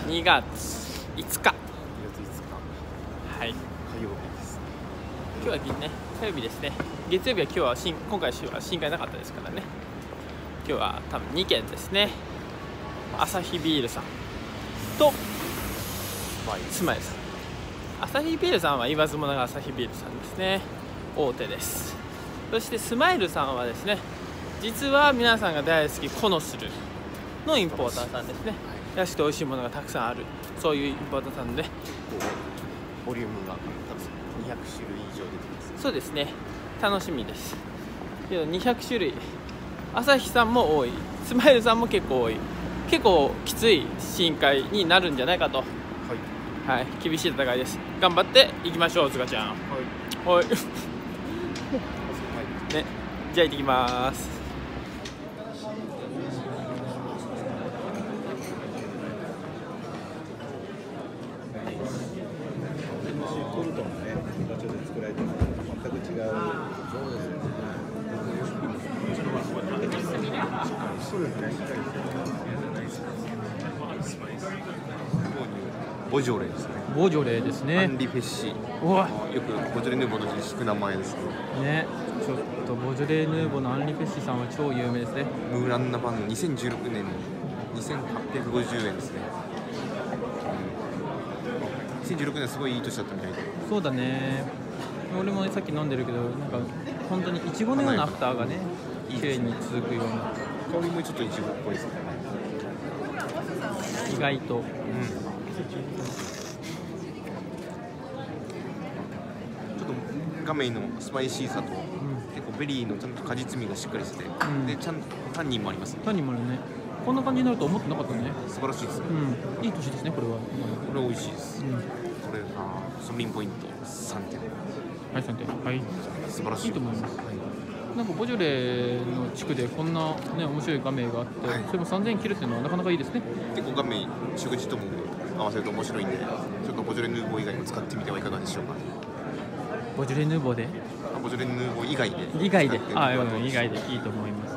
2月5日。 2月5日。 はい。 火曜日です。 今日はね、火曜日ですね。月曜日は今回は新会なかったですからね。今日は多分2件ですね。アサヒビールさんとスマイルさん。アサヒビールさんは言わずものがアサヒビールさんですね。大手です。そしてスマイルさんはですね、実は皆さんが大好きコノスルのインポーターさんですね。安くて美味しいものがたくさんある、そういうインポーターさんで、 ボリュームが200種類以上出てます。 そうですね、楽しみです。けど200種類、アサヒさんも多い、スマイルさんも結構多い、結構きつい深海になるんじゃないかと。はい、厳しい戦いです。頑張っていきましょう、つがちゃん。はいね、じゃあ行ってきます。 コルトのね、場所で作られてるのと全く違う。そうですね。そうですね。ボジョレですね。 ボジョレですね。 アンリフェッシ。 うわ、 よくボジョレ・ヌーボーの字聞く名前ですね。 ね、ちょっとボジョレ・ヌーボーのアンリフェッシさんは超有名ですね。 ムーランナ版の2016年2850円ですね。2016年すごいいい年だったみたいで。 そうだね。俺もさっき飲んでるけど、なんか本当にイチゴのようなアフターがね、綺麗に続くような。 香りもちょっとイチゴっぽいですね。 意外と。 ガメイのスパイシーさと、結構ベリーのちゃんと果実味がしっかりしてて、でちゃんとタンニンもありますね。 タンニンもあるね。こんな感じになると思ってなかったね。 素晴らしいですね。 いい年ですね、これは。 これ美味しいです。これがソムリンポイント3点。 はい、3点。はい。 素晴らしい。 いいと思います。なんかボジョレの地区でこんなね面白いガメがあって、それも3000円切るっていうのはなかなかいいですね。 結構ガメイ食事とも合わせると面白いんで、ちょっとボジョレ・ヌーボー以外も使ってみてはいかがでしょうか。 ボジョレ・ヌーボーで？ ボジョレ・ヌーボー以外で。 以外で、以外でいいと思います。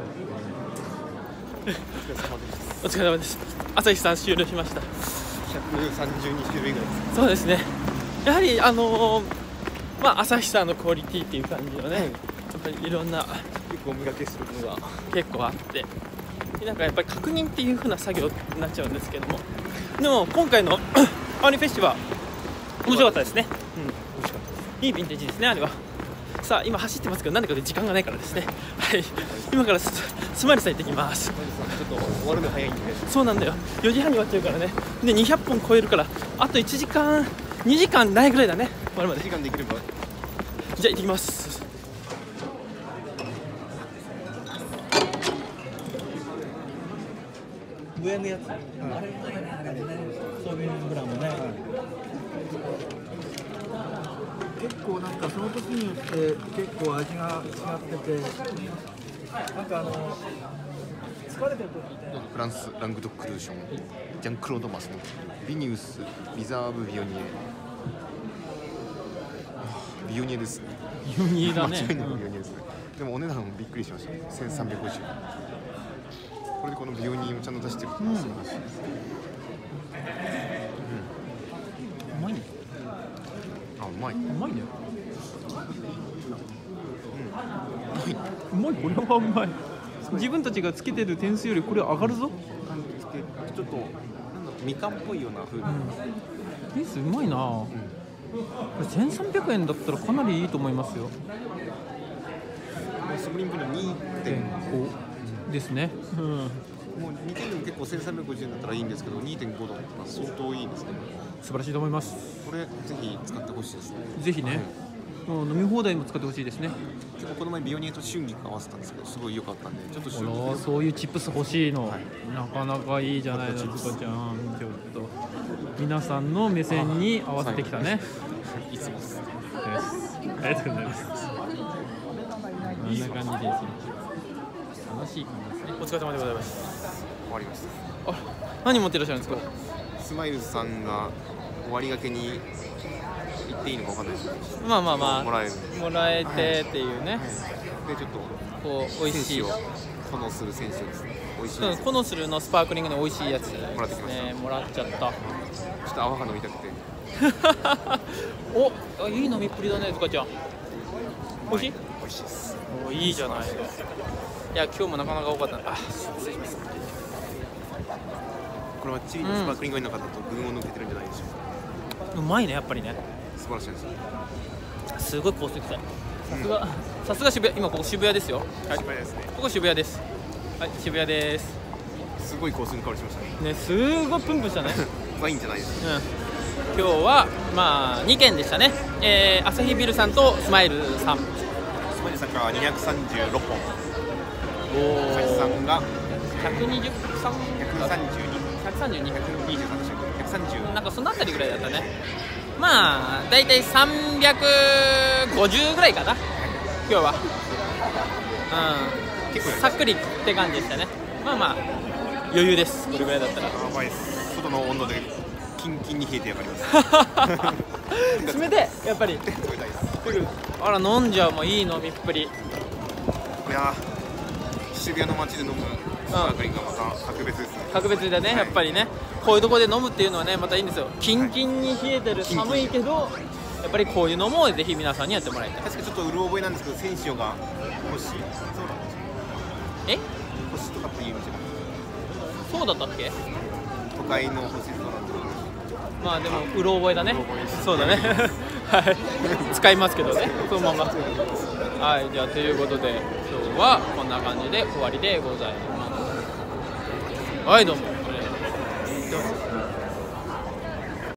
お疲れ様です。朝日さん終了しました。 132種類ぐらいです。 そうですね。やはり朝日さんのクオリティっていう感じのね、やっぱりいろんな結構磨けするのが結構あって、なんかやっぱり確認っていう風な作業になっちゃうんですけども、でも今回のアーニフェスティバル面白かったですね。 美味しかったです。 いいヴィンテージですね、あれは。さあ今走ってますけど、何かで時間がないからですね。はい、今からスマイルさん行ってきます。 ちょっと終わるの早いんで。 そうなんだよ、4時半に終わっちゃうからね。で200本超えるから、あと1時間2時間ないぐらいだね、終わるまで。 時間できれば。 じゃあ行ってきます。 上のやつ、そういうブランもね、結構なんかその時によって結構味が違ってて、なんか疲れてる時ってフランスラングドックルーションジャンクロードマスのビニウスリザーブビオニエ、ビオニエですね。 ビオニエだね。 間違いなくビオニエですね。でもお値段もびっくりしました。1350円。これでこのビオニエをちゃんと出してるって素晴らしいです。 うまいね。 あ、うまい。 うまいね。うまい。これはうまい。自分たちがつけてる点数よりこれ上がるぞ。 ちょっとなんだろう、みかんっぽいような風味。 点数うまいな。これ1300円だったらかなりいいと思いますよ。 ソムリンポイント 2.5 ですね。 もう2点でも結構1350円だったらいいんですけど、 2.5 だったら相当いいですね。 素晴らしいと思います。 これぜひ使ってほしいですね。 ぜひね、もう飲み放題も使ってほしいですね。 結構この前ビオニエと春菊合わせたんですけど、すごい良かったんで、ちょっとそういうチップス欲しいの、なかなかいいじゃないですか。ちゃん、ちょっと皆さんの目線に合わせてきたね。 いつもです。 ありがとうございます。こんな感じですよ。楽しい感じですね。お疲れ様でございます。 終わりました。 あ、何持ってらっしゃるんですか。 スマイルさんが終わりがけに言っていいのかわかんないですけど、 まあもらえてっていうね、 でちょっとこう美味しいをこのする選手ですね。 美味しいです。 うん、コノスルのスパークリングの美味しいやつですもらってきましたね。もらっちゃった。 ちょっと泡が飲みたくて。 お、あ、いい飲みっぷりだね、ズカちゃん。美味しい？ 美味しいです。 お、いいじゃない。いや、今日もなかなか多かった。あ、失礼します。 これはチリのスパークリングワインの方と群を抜けてるんじゃないでしょうか。 うまいね、やっぱりね。 素晴らしいです。 すごい高速臭い。さすが渋谷、今ここ渋谷ですよ。はい、 渋谷ですね。 ここ渋谷です。はい、渋谷です。 すごい香水の香りしましたね。 ね、すごいプンプンしたね。 ワインじゃないです。 今日はまあ2軒でしたね。アサヒビールさんとスマイルさん。 スマイルさんから236本。 おカシさんが 123、 132、130 なんかそのあたりぐらいだったね。まあだいたい350ぐらいかな。今日は。 結構さっくりって感じでしたね。まあまあ余裕です。これぐらいだったら。 やばいです。外の温度でキンキンに冷えてやがります。 冷てえ、やっぱり。 冷たいです。 あら、飲んじゃう、もういい飲みっぷり。 いや渋谷の街で飲むスパークリングがまた格別ですね。 格別だね、やっぱりね。こういうところで飲むっていうのはね、またいいんですよ。キンキンに冷えてる、寒いけどやっぱりこういうのもぜひ皆さんにやってもらいたい。 確かちょっとうる覚えなんですけど、センシオが星、そうだ、 え、 星とかっていう意味じゃない。 そうだったっけ。 都会の星空の。 まあでもうろ覚えだね。 うろ覚えです。 そうだね。はい。使いますけどね。そのまま。はい、じゃあということで今日はこんな感じで終わりでございます。はい、どうも。